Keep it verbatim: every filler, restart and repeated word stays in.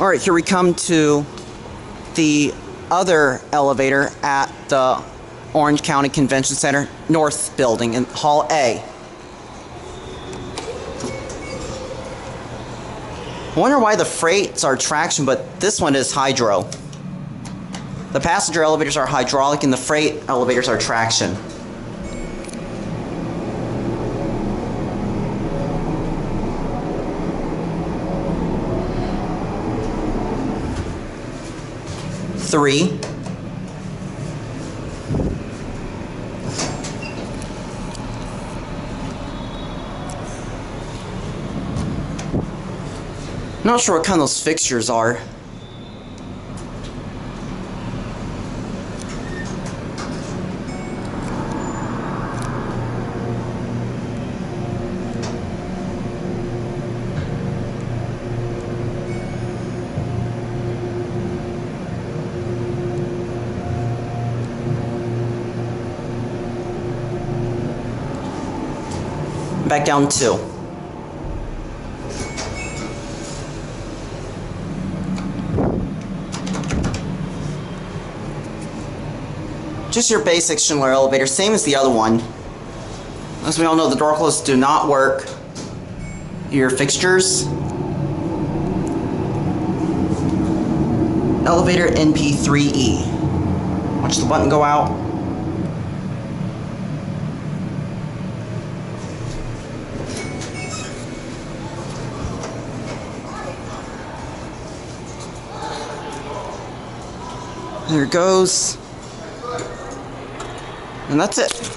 Alright, here we come to the other elevator at the Orange County Convention Center North Building in Hall A. I wonder why the freights are traction, but this one is hydro. The passenger elevators are hydraulic and the freight elevators are traction. Three. Not sure what kind those fixtures are. Back down two. Just your basic Schindler elevator, same as the other one. As we all know, the door closers do not work. Your fixtures. Elevator N P three E. Watch the button go out. There it goes. And that's it.